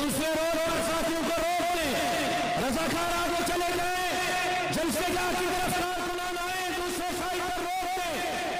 دوسرے روڈ پر ساتھیوں کو روک لیں، رضاکار آگے چلے جائیں، جلسے گاہ کی طرف کارکنان آئیں، دوسرے سائڈ پر روک دیں،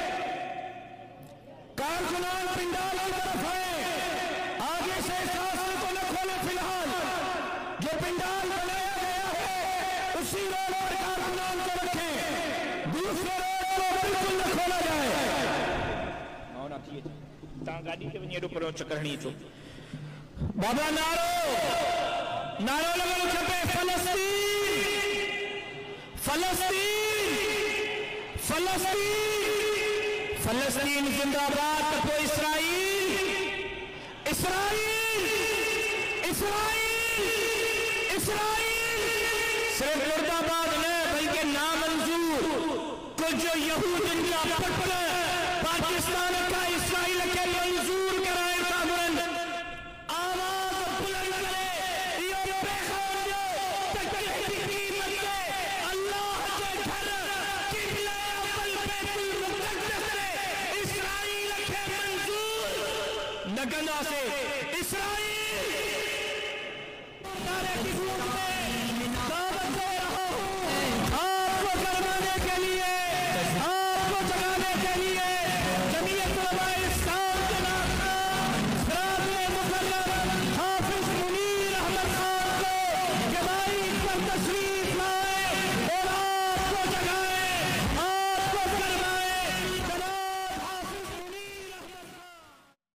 کارکنان پنڈال کی طرف آئیں، آگے سے اس راستے کو نہ کھولیں، فی الحال جو پنڈال بنایا گیا ہے اسی روڈ پر کارکنان کو رکھیں، دوسرے روڈ کو بالکل نہ کھولا جائے۔ مونا تھیے تاں گاڑی کے ونیے ڈکڑوں چکرنی تو بابا نارو لگو چھپے، فلسطین فلسطین فلسطین فلسطین زندہ باد، تپو اسرائیل اسرائیل اسرائیل اسرائیل، صرف مرد آباد نہیں بلکہ نامنظور کو جو یہود ان کا پٹن پاکستان کا اسرائیل کے منظور کرائے کامرن آواز بلند کرے، یہ پیغام جو تکلیف کی قیمت سے اللہ کے گھر قبلہ اول بیت المقدس سے اسرائیل کے منظور نگنا سے اسرائیل نعرے کی گونج میں